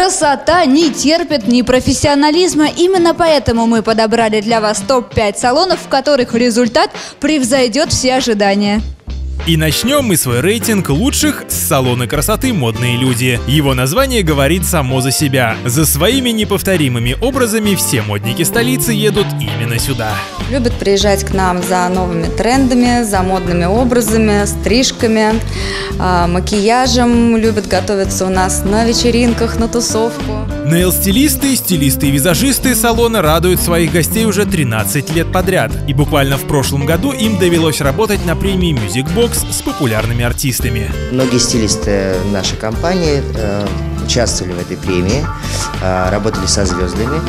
Красота не терпит непрофессионализма. Именно поэтому мы подобрали для вас топ-5 салонов, в которых результат превзойдет все ожидания. И начнем мы свой рейтинг лучших с салона красоты «Модные люди». Его название говорит само за себя. За своими неповторимыми образами все модники столицы едут именно сюда. Любят приезжать к нам за новыми трендами, за модными образами, стрижками, макияжем. Любят готовиться у нас на вечеринках, на тусовку. Нейл-стилисты, стилисты и визажисты салона радуют своих гостей уже 13 лет подряд. И буквально в прошлом году им довелось работать на премии Music Box с популярными артистами. Многие стилисты нашей компании участвовали в этой премии, работали со звездами.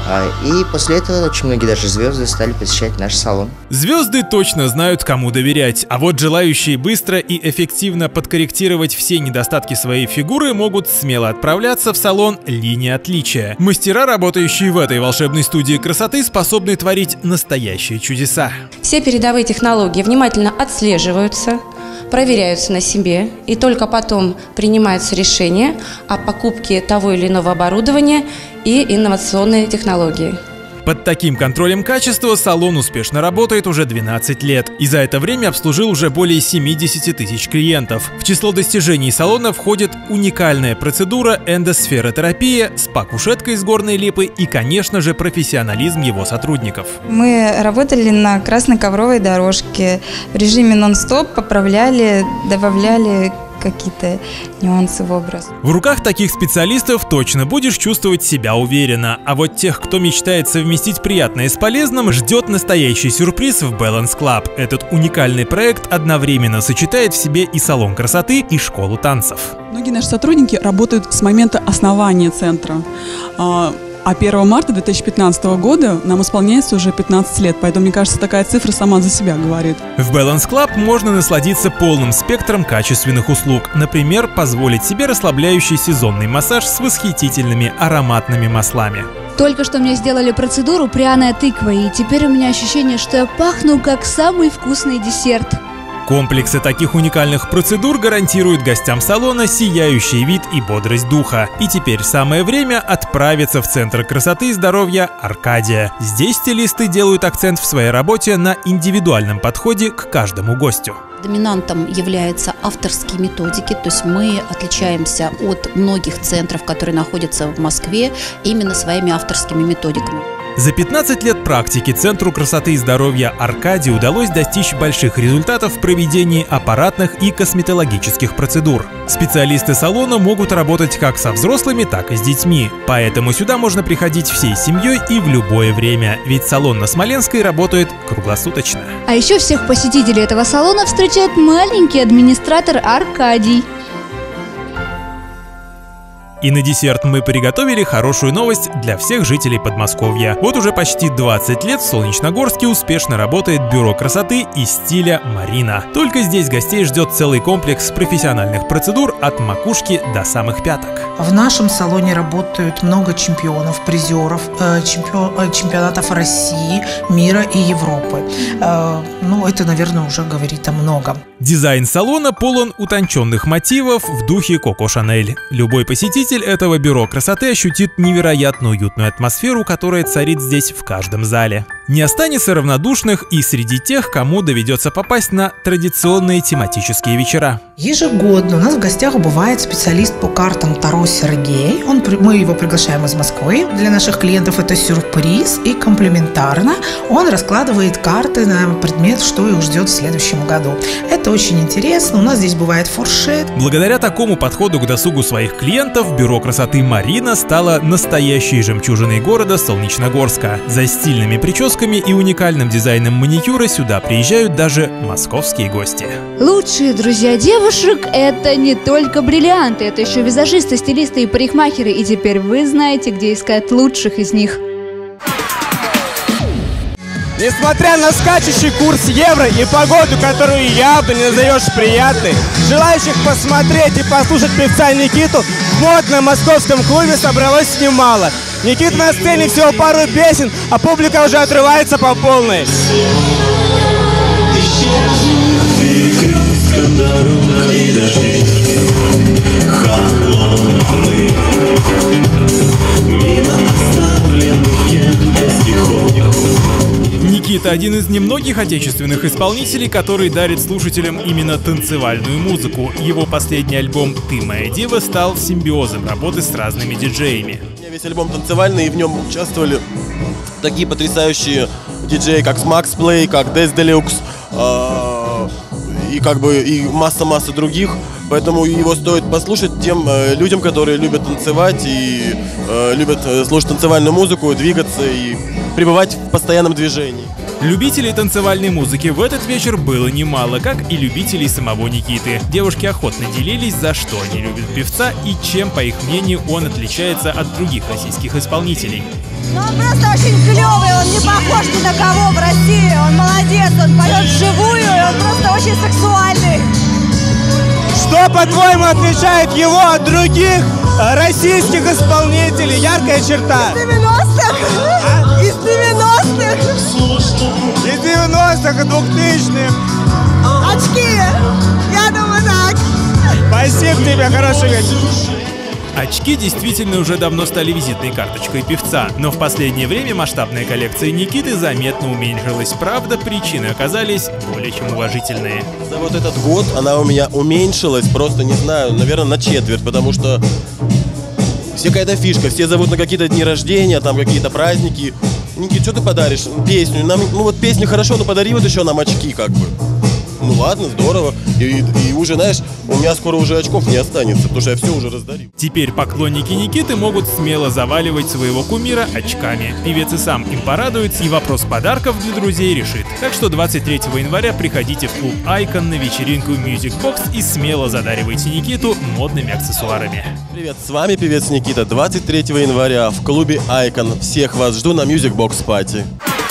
И после этого очень многие даже звезды стали посещать наш салон. Звезды точно знают, кому доверять. А вот желающие быстро и эффективно подкорректировать все недостатки своей фигуры могут смело отправляться в салон «Линия отличия». Мастера, работающие в этой волшебной студии красоты, способны творить настоящие чудеса. Все передовые технологии внимательно отслеживаются, проверяются на себе, и только потом принимается решение о покупке того или иного оборудования и инновационной технологии. Под таким контролем качества салон успешно работает уже 12 лет, и за это время обслужил уже более 70 тысяч клиентов. В число достижений салона входит уникальная процедура эндосферотерапия, спа-кушетка из горной липы и, конечно же, профессионализм его сотрудников. Мы работали на красной ковровой дорожке, в режиме нон-стоп поправляли, добавляли какие-то нюансы в образ. В руках таких специалистов точно будешь чувствовать себя уверенно. А вот тех, кто мечтает совместить приятное с полезным, ждет настоящий сюрприз в Balance Club. Этот уникальный проект одновременно сочетает в себе и салон красоты, и школу танцев. Многие наши сотрудники работают с момента основания центра. А 1 марта 2015 года нам исполняется уже 15 лет, поэтому, мне кажется, такая цифра сама за себя говорит. В Balance Club можно насладиться полным спектром качественных услуг. Например, позволить себе расслабляющий сезонный массаж с восхитительными ароматными маслами. Только что мне сделали процедуру пряная тыква, и теперь у меня ощущение, что я пахну как самый вкусный десерт. Комплексы таких уникальных процедур гарантируют гостям салона сияющий вид и бодрость духа. И теперь самое время отправиться в Центр красоты и здоровья «Аркадия». Здесь стилисты делают акцент в своей работе на индивидуальном подходе к каждому гостю. Доминантом являются авторские методики, то есть мы отличаемся от многих центров, которые находятся в Москве, именно своими авторскими методиками. За 15 лет практики Центру красоты и здоровья «Аркадия» удалось достичь больших результатов в проведении аппаратных и косметологических процедур. Специалисты салона могут работать как со взрослыми, так и с детьми. Поэтому сюда можно приходить всей семьей и в любое время, ведь салон на Смоленской работает круглосуточно. А еще всех посетителей этого салона встречает маленький администратор Аркадий. И на десерт мы приготовили хорошую новость для всех жителей Подмосковья. Вот уже почти 20 лет в Солнечногорске успешно работает бюро красоты и стиля «Марина». Только здесь гостей ждет целый комплекс профессиональных процедур от макушки до самых пяток. В нашем салоне работают много чемпионов, призеров, чемпионатов России, мира и Европы. Это, наверное, уже говорит о многом. Дизайн салона полон утонченных мотивов в духе Коко Шанель. Любой посетитель этого бюро красоты ощутит невероятно уютную атмосферу, которая царит здесь в каждом зале. Не останется равнодушных и среди тех, кому доведется попасть на традиционные тематические вечера. Ежегодно у нас в гостях бывает специалист по картам Таро Сергей. Мы его приглашаем из Москвы. Для наших клиентов это сюрприз, и комплементарно он раскладывает карты на предмет, что их ждет в следующем году. Это очень интересно. У нас здесь бывает фуршет. Благодаря такому подходу к досугу своих клиентов бюро красоты «Марина» стало настоящей жемчужиной города Солнечногорска. За стильными прическами и уникальным дизайном маникюра сюда приезжают даже московские гости. Лучшие друзья девушек – это не только бриллианты, это еще визажисты, стилисты и парикмахеры. И теперь вы знаете, где искать лучших из них. Несмотря на скачущий курс евро и погоду, которую явно не назовешь приятной, желающих посмотреть и послушать певца Никиту в модном московском клубе собралось немало. Никита на сцене всего пару песен, а публика уже отрывается по полной. Никита – один из немногих отечественных исполнителей, который дарит слушателям именно танцевальную музыку. Его последний альбом «Ты моя дева» стал симбиозом работы с разными диджеями. Весь альбом танцевальный, и в нем участвовали такие потрясающие диджеи, как Max Play, как Death Deluxe, и масса других. Поэтому его стоит послушать тем людям, которые любят танцевать и любят слушать танцевальную музыку, двигаться и пребывать в постоянном движении. Любителей танцевальной музыки в этот вечер было немало, как и любителей самого Никиты. Девушки охотно делились, за что они любят певца и чем, по их мнению, он отличается от других российских исполнителей. Ну, он просто очень клевый, он не похож ни на кого в России, он молодец, он поет вживую, и он просто очень сексуальный. Что, по-твоему, отличает его от других российских исполнителей? Яркая черта. Из 90-х? Из 90-х? Из 90-х и 2000-х. Очки. Я думаю, так. Спасибо тебе, хороший вечер. Очки действительно уже давно стали визитной карточкой певца, но в последнее время масштабная коллекция Никиты заметно уменьшилась. Правда, причины оказались более чем уважительные. За вот этот год она у меня уменьшилась, просто не знаю, наверное, на четверть, потому что все какая-то фишка, все зовут на какие-то дни рождения, там какие-то праздники. Никит, что ты подаришь? Песню. Нам, песню хорошо, но подари вот еще нам очки, как бы. Ну ладно, здорово. И уже, знаешь, у меня скоро уже очков не останется, потому что я все уже раздарил. Теперь поклонники Никиты могут смело заваливать своего кумира очками. Певец и сам им порадуется, и вопрос подарков для друзей решит. Так что 23 января приходите в клуб Icon на вечеринку Music Box и смело задаривайте Никиту модными аксессуарами. Привет, с вами певец Никита. 23 января в клубе Icon. Всех вас жду на Music Box Party.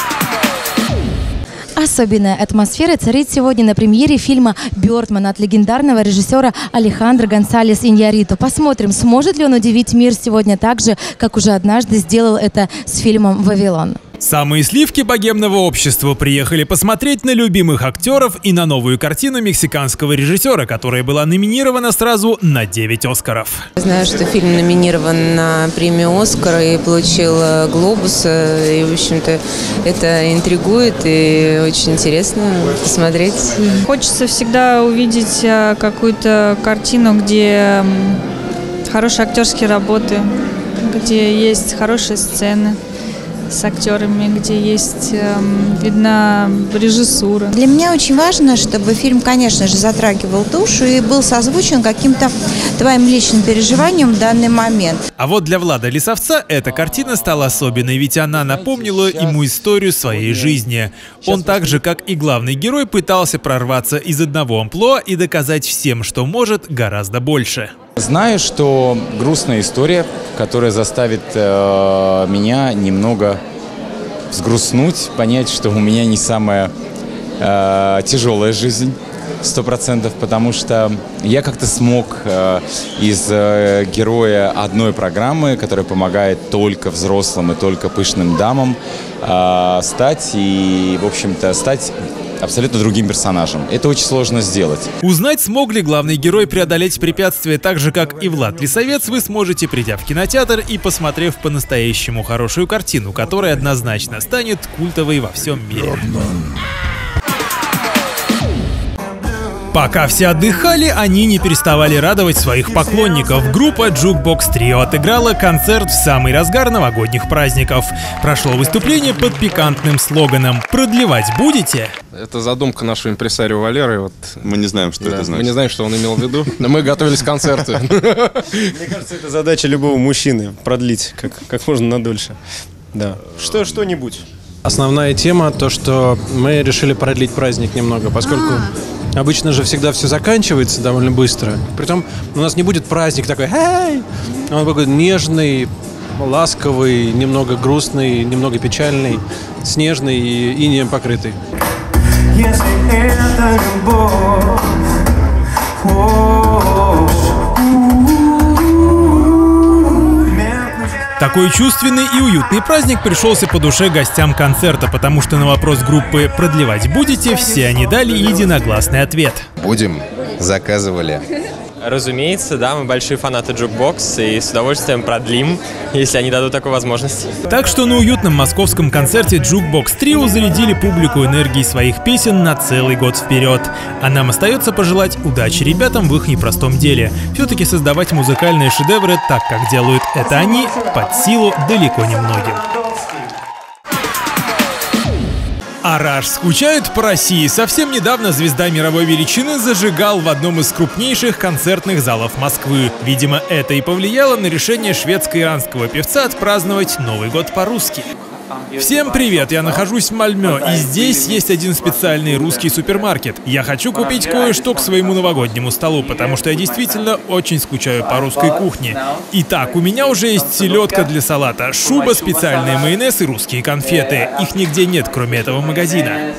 Особенная атмосфера царит сегодня на премьере фильма «Бёрдман» от легендарного режиссера Алехандро Гонсалес Иньярриту. Посмотрим, сможет ли он удивить мир сегодня так же, как уже однажды сделал это с фильмом «Вавилон». Самые сливки богемного общества приехали посмотреть на любимых актеров и на новую картину мексиканского режиссера, которая была номинирована сразу на 9 Оскаров. Знаю, что фильм номинирован на премию «Оскар» и получил «Глобус». И, в общем-то, это интригует и очень интересно посмотреть. Хочется всегда увидеть какую-то картину, где хорошие актерские работы, где есть хорошие сцены с актерами, где есть видна режиссура. Для меня очень важно, чтобы фильм, конечно же, затрагивал душу и был созвучен каким-то твоим личным переживанием в данный момент. А вот для Влада Лисовца эта картина стала особенной, ведь она напомнила ему историю своей жизни. Он так же, как и главный герой, пытался прорваться из одного амплуа и доказать всем, что может гораздо больше. Знаю, что грустная история, которая заставит меня немного взгрустнуть, понять, что у меня не самая тяжелая жизнь, 100%, потому что я как-то смог из героя одной программы, которая помогает только взрослым и только пышным дамам, стать абсолютно другим персонажем. Это очень сложно сделать. Узнать, смог ли главный герой преодолеть препятствия так же, как и Влад Лисовец, вы сможете, придя в кинотеатр и посмотрев по-настоящему хорошую картину, которая однозначно станет культовой во всем мире. Пока все отдыхали, они не переставали радовать своих поклонников. Группа Jukebox Trio отыграла концерт в самый разгар новогодних праздников. Прошло выступление под пикантным слоганом «Продлевать будете?». Это задумка нашего импресарио Валеры. Вот. Мы не знаем, что это значит. Мы не знаем, что он имел в виду, но мы готовились к концерту. Мне кажется, это задача любого мужчины – продлить как можно надольше. Да. Что-нибудь. Основная тема – то, что мы решили продлить праздник немного, поскольку обычно же всегда все заканчивается довольно быстро. Притом у нас не будет праздник такой «Эй!». Он будет нежный, ласковый, немного грустный, немного печальный, снежный и инеем покрытый. Если это любовь, Такой чувственный и уютный праздник пришелся по душе гостям концерта, потому что на вопрос группы «Продлевать будете?» все они дали единогласный ответ. Будем. Заказывали. Разумеется, да, мы большие фанаты Jukebox и с удовольствием продлим, если они дадут такую возможность. Так что на уютном московском концерте Jukebox Trio зарядили публику энергией своих песен на целый год вперед. А нам остается пожелать удачи ребятам в их непростом деле. Все-таки создавать музыкальные шедевры так, как делают это они, под силу далеко не многим. Араш скучают по России. Совсем недавно звезда мировой величины зажигал в одном из крупнейших концертных залов Москвы. Видимо, это и повлияло на решение шведско-иранского певца отпраздновать Новый год по-русски. Всем привет! Я нахожусь в Мальмё, и здесь есть один специальный русский супермаркет. Я хочу купить кое-что к своему новогоднему столу, потому что я действительно очень скучаю по русской кухне. Итак, у меня уже есть селедка для салата, шуба, специальный майонез и русские конфеты. Их нигде нет, кроме этого магазина.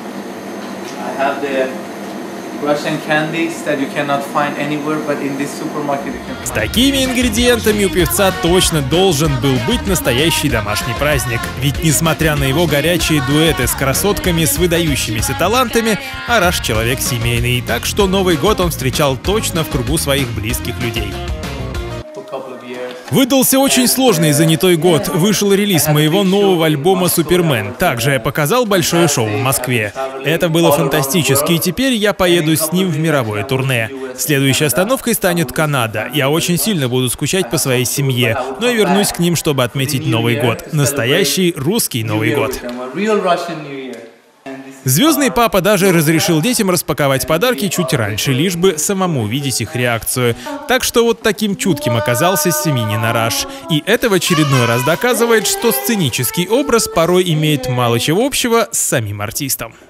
С такими ингредиентами у певца точно должен был быть настоящий домашний праздник. Ведь несмотря на его горячие дуэты с красотками с выдающимися талантами, Араш человек семейный, так что Новый год он встречал точно в кругу своих близких людей. Выдался очень сложный и занятой год. Вышел релиз моего нового альбома «Супермен». Также я показал большое шоу в Москве. Это было фантастически, и теперь я поеду с ним в мировое турне. Следующей остановкой станет Канада. Я очень сильно буду скучать по своей семье, но я вернусь к ним, чтобы отметить Новый год. Настоящий русский Новый год. Звездный папа даже разрешил детям распаковать подарки чуть раньше, лишь бы самому увидеть их реакцию. Так что вот таким чутким оказался семьянин Араш. И это в очередной раз доказывает, что сценический образ порой имеет мало чего общего с самим артистом.